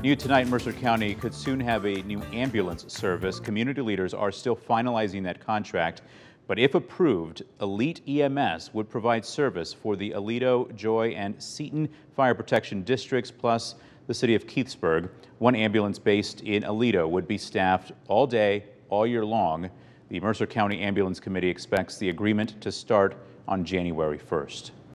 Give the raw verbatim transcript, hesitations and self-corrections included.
New tonight, Mercer County could soon have a new ambulance service. Community leaders are still finalizing that contract, but if approved, Elite E M S would provide service for the Aledo, Joy, and Seaton fire protection districts, plus the city of Keithsburg. One ambulance based in Aledo would be staffed all day, all year long. The Mercer County Ambulance Committee expects the agreement to start on January first.